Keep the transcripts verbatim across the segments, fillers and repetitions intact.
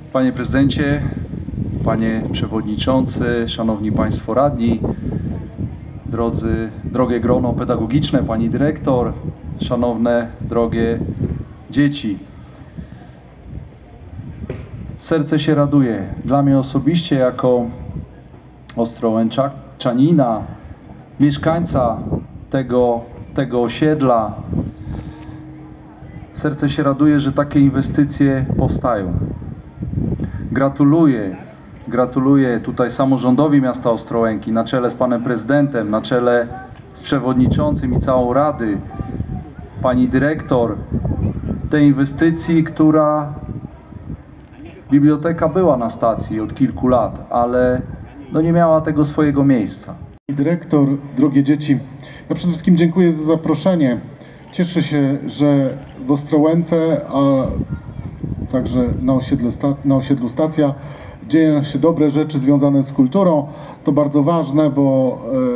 Panie Prezydencie, Panie Przewodniczący, Szanowni Państwo Radni, drodzy, drogie grono pedagogiczne, Pani Dyrektor, Szanowne, drogie dzieci. Serce się raduje. Dla mnie osobiście, jako ostrołęczanina, mieszkańca tego, tego osiedla, serce się raduje, że takie inwestycje powstają. Gratuluję, gratuluję tutaj samorządowi miasta Ostrołęki, na czele z panem prezydentem, na czele z przewodniczącym i całą Rady, pani dyrektor, tej inwestycji, która biblioteka była na stacji od kilku lat, ale no nie miała tego swojego miejsca. Dyrektor, drogie dzieci, ja przede wszystkim dziękuję za zaproszenie. Cieszę się, że w Ostrołęce, a także na, osiedle, na osiedlu Stacja dzieją się dobre rzeczy związane z kulturą. To bardzo ważne, bo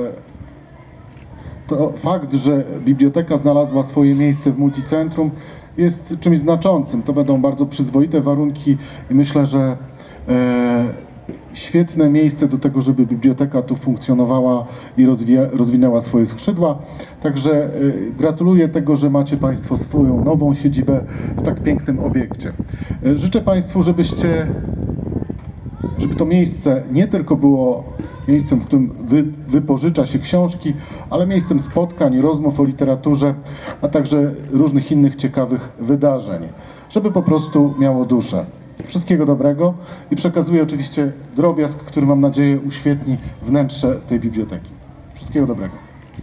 to fakt, że biblioteka znalazła swoje miejsce w multicentrum, jest czymś znaczącym. To będą bardzo przyzwoite warunki i myślę, że e, świetne miejsce do tego, żeby biblioteka tu funkcjonowała i rozwija, rozwinęła swoje skrzydła. Także e, gratuluję tego, że macie Państwo swoją nową siedzibę w tak pięknym obiekcie. E, życzę Państwu, żebyście, żeby to miejsce nie tylko było miejscem, w którym wy, wypożycza się książki, ale miejscem spotkań, rozmów o literaturze, a także różnych innych ciekawych wydarzeń, żeby po prostu miało duszę. Wszystkiego dobrego i przekazuję oczywiście drobiazg, który mam nadzieję uświetni wnętrze tej biblioteki. Wszystkiego dobrego.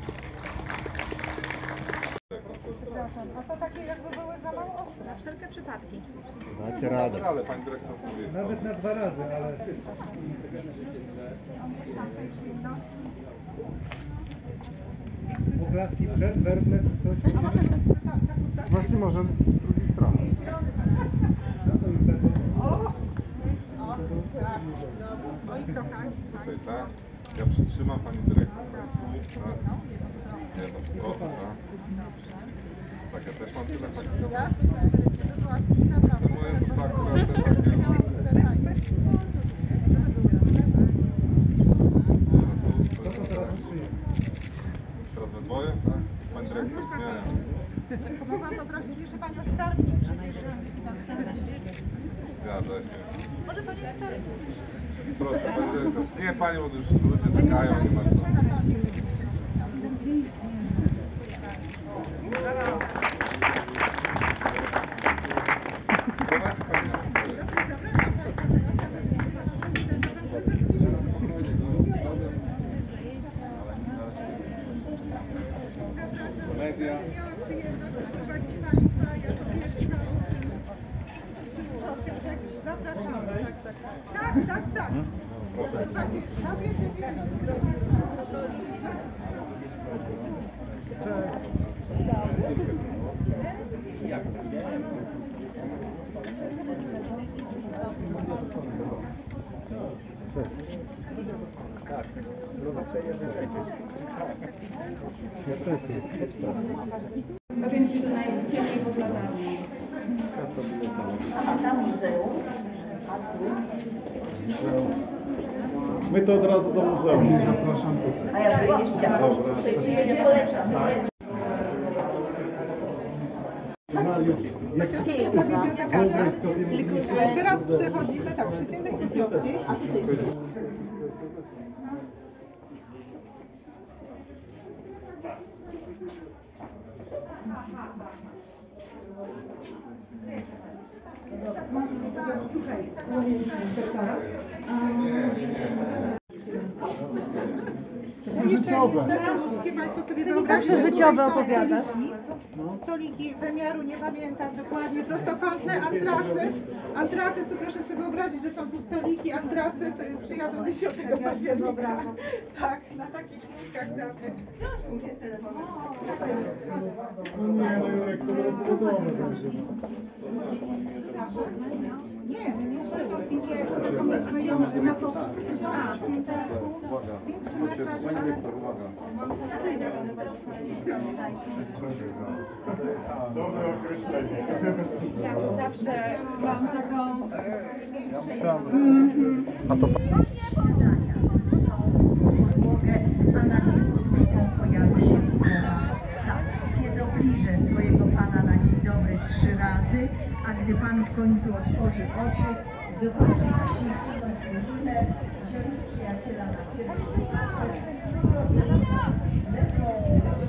Przepraszam, a to takie jakby były za mało osób, na wszelkie przypadki. Dacie radę. Ale pani dyrektor mówi. Nawet na dwa razy, ale... Oklaski przed, werble czy coś? A może tak, tak, tak? Właśnie może drugiej strony. O! O! Tak. O i trochę. Tutaj tak. Ja przytrzymam pani dyrektor. Tak. Nie, no spoko, tak. Tak, ja też mam tyle tak. To moje to akurat te takie... Teraz we dwoje, tak? Pani dyrektor zmienia. Mogłam poprosić jeszcze panią skarbnik, przecież... Zgadza się. Może pani skarbnik? Proszę, pani dyrektor. Nie, pani, bo już ludzie czekają, nie ma co. Media. Zapraszamy. Tak, tak, tak. Słuchajcie, sobie się wiemy. Powiem Ci, że najciemniej pod latami jest. A tam muzeum, a tu. My to od razu do muzeum. Zapraszam tutaj. A ja byłam chciałam. Tutaj przyjedzie, polecam. Mariusz, jak Bibliotekarza. Teraz przechodzimy tak, przeciętnej biblioteki. Słuchaj, Życiowe. Wszystkie Państwo sobie wyobraźcie. Zawsze życiowe opowiadasz. Stoliki wymiaru nie pamiętam dokładnie, prostokątne, antracyt. Antracyt, to proszę sobie wyobrazić, że są tu stoliki, antracyt, przyjadą dziesiątego października. Tak, na takich krótkach prawie. No nie, no Jurek, to jest wiadomo, że Nie, nie, w tej chwili powiedzmy ją, że na to większy metraż, ale... dobre określenie. zawsze mam taką... Śniadania są podłogę, a na niej poduszką pojawi się głowa psa. Pies obliże swojego pana na dzień dobry trzy razy, a gdy pan w końcu otworzy oczy, zobaczy psiki, rodzinę, wziąć przyjaciela na pierwszy spacer, lekką